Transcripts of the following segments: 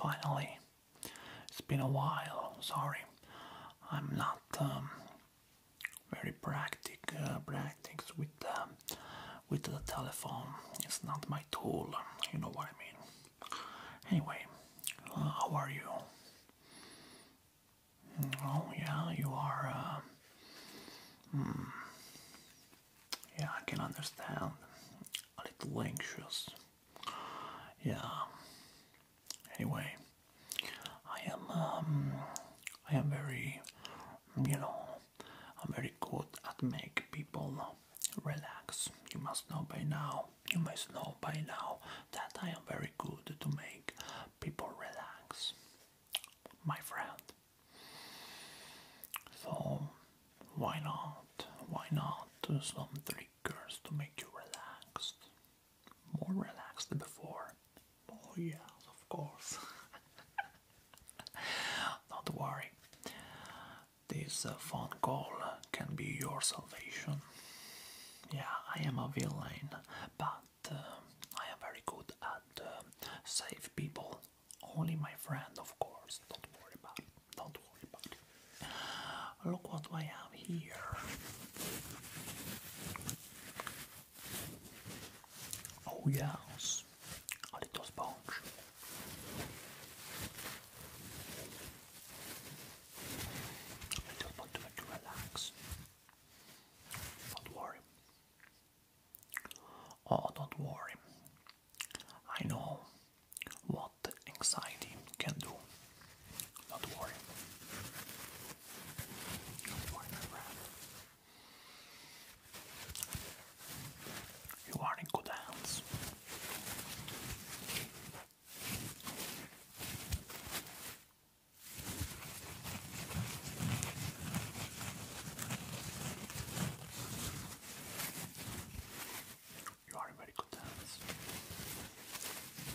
finally. It's been a while, sorry. I'm not very practice with the telephone. It's not my tool, you know what I mean. Anyway, how are you? Oh yeah, you are. Yeah, I can understand. A little anxious. Yeah. Anyway, I am very, you know, I'm very good at make people relax. You must know by now. You must know by now that I am very good to make people relax, my friend. So why not? Why not do some triggers to make you relaxed? More relaxed than before. Oh yes, of course. Don't worry. This phone call can be your salvation. Yeah, I am a villain, but I am very good at save people. Only my friend, of course. Don't worry about it. Don't worry about it. Look what I have here. Oh yes, a little sponge. A little sponge to make you relax. Don't worry. Oh, don't worry. I know what anxiety can do. Don't worry. Don't worry, my friend. You are in good hands. You are in very good hands.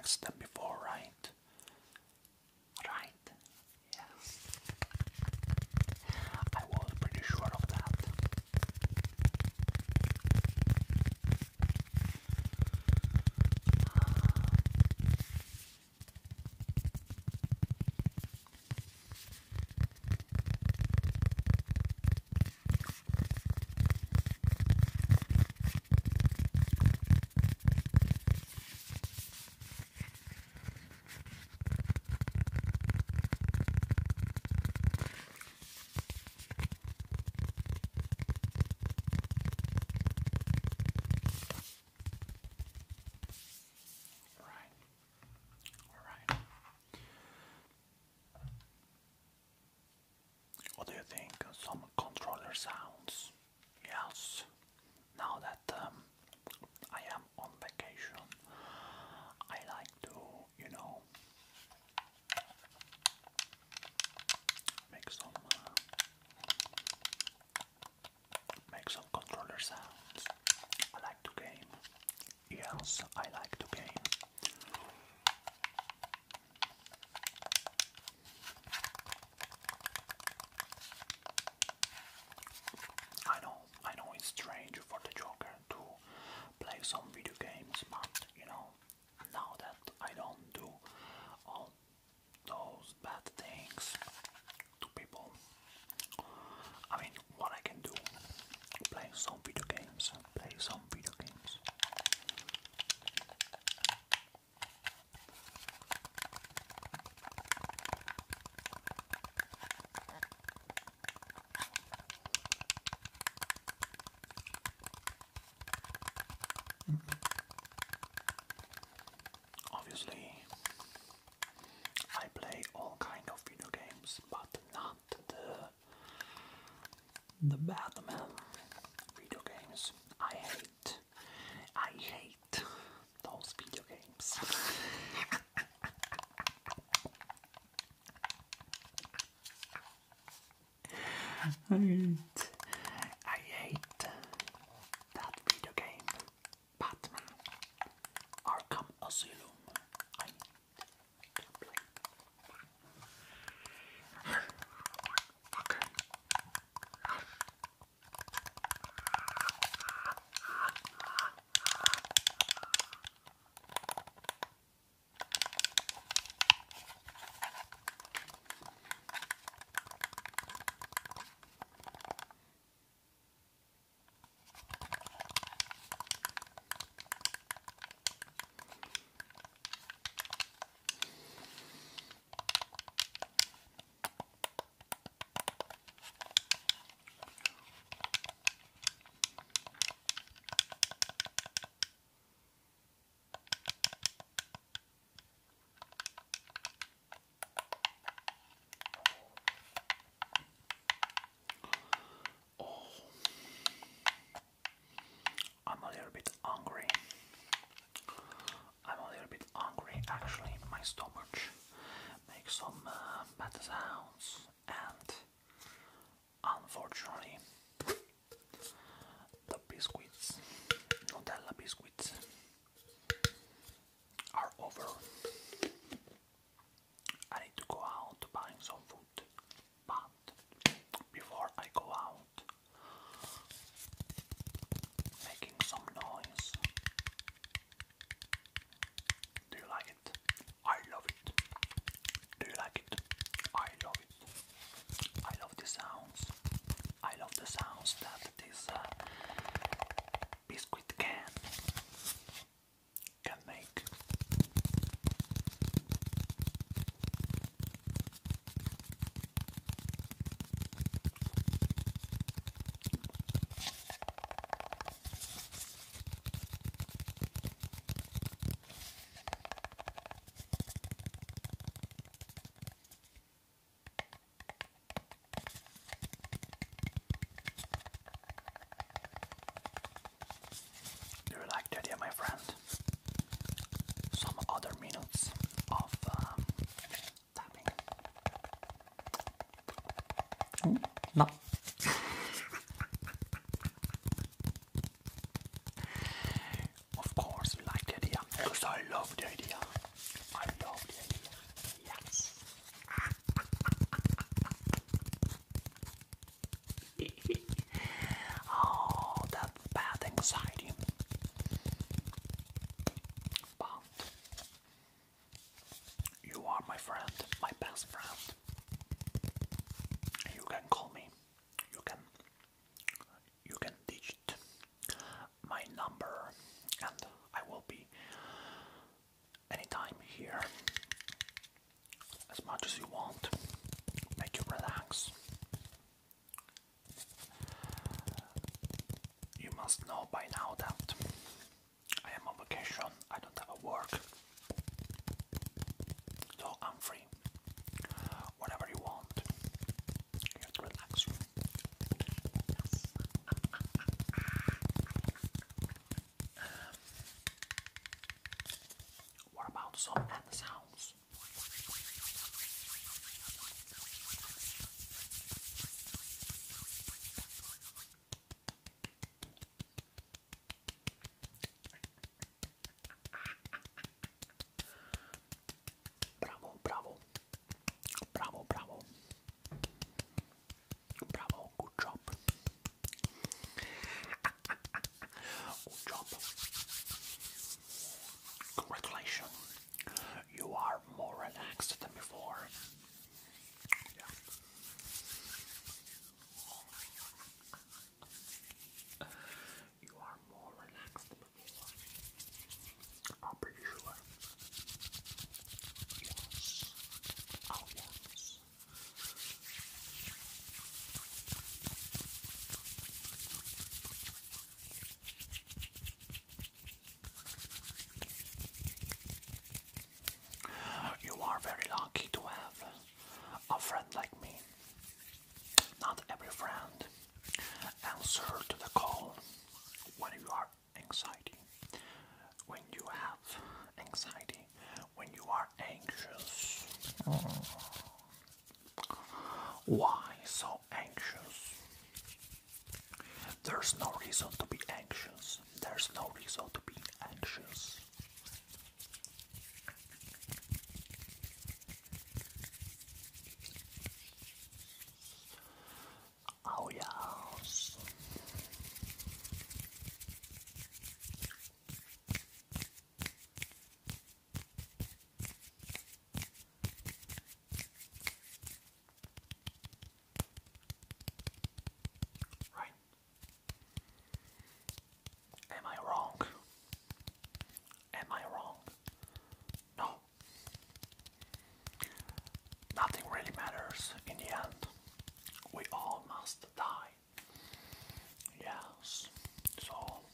practiced them before, right? Right? Yes. I was pretty sure of that. What do you think? Some controller sounds? Yes. Now that I am on vacation, I like to, make some controller sounds. I like to game. Yes, I like to game. I know it's strange for the Joker to play some video games, but now that I don't do all those bad things to people, I mean, what I can do, play some video games. Obviously, I play all kind of video games, but not the Batman video games. I hate those video games. I hate that video game, Batman Arkham Asylum. I play. Okay. I'm a little bit hungry. Actually. My stomach makes some bad sounds, and unfortunately, the biscuits, Nutella biscuits, are over. I need to go out buying some food, but before I go out, making some noise. Do you like it? I love it. Do you like it? I love it. I love the sounds. I love the sounds that this biscuit can make. Do you like the idea, my friend? Some other minutes of tapping. No. Of course, you like the idea, because I love the idea. best friend. You can call me. You can digit my number, and I will be anytime here, as much as you want. Make you relax. You must know by now that I am on vacation. I don't have a work, so I'm free. Whatever you want. Here to relax you. Yes. What about some end sounds? Bravo, bravo. Bravo, bravo. Bravo, good job. Good job. Congratulations. You are more relaxed than before. Yeah. You are more relaxed than before. I'm pretty sure. Yes. Oh, yes. You are very lucky to have a friend like me. Not every friend answers to the call when you are anxiety, when you have anxiety, when you are anxious. Why so anxious? There's no reason to be anxious. There's no reason to be anxious. Oh yes. Right. Am I wrong? Am I wrong? No. Nothing really matters in the end. We all must die. Yes. So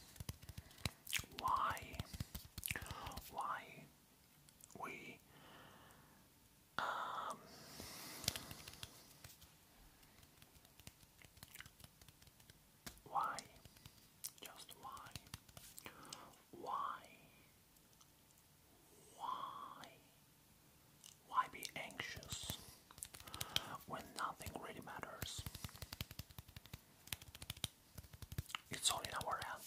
why we why just why why be anxious when nothing really matters? It's all in our hand.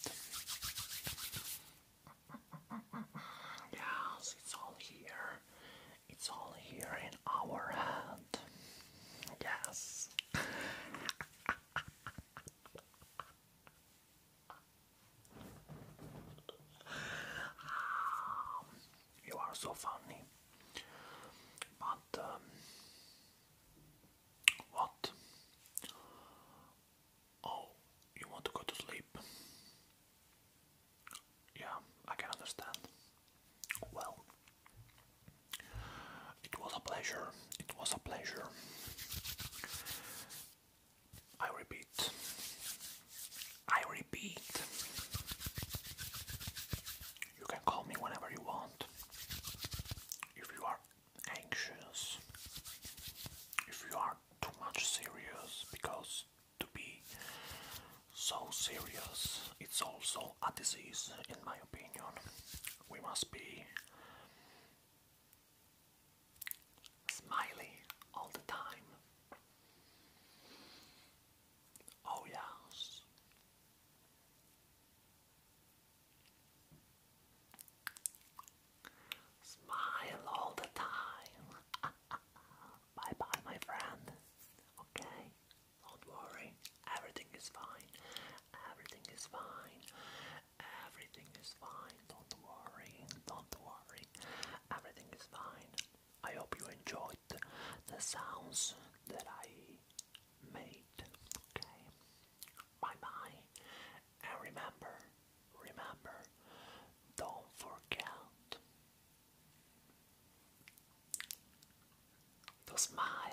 Yes, it's all here. It's all here in our hand. Yes. You are so funny. But what? Oh, you want to go to sleep? Yeah, I can understand. Well, it was a pleasure. It was a pleasure. I repeat. I repeat. You can call me whenever you want. If you are anxious, if you are too much serious, because to be so serious, it's also a disease, in my opinion. We must be smiley all the time. Oh yes. Smile all the time. Bye bye, my friend. Okay? Don't worry. Everything is fine. Everything is fine. Everything is fine. Don't worry. Don't worry. Everything is fine. I hope you enjoyed the the sounds that I made. Okay. Bye bye. And remember, don't forget to smile.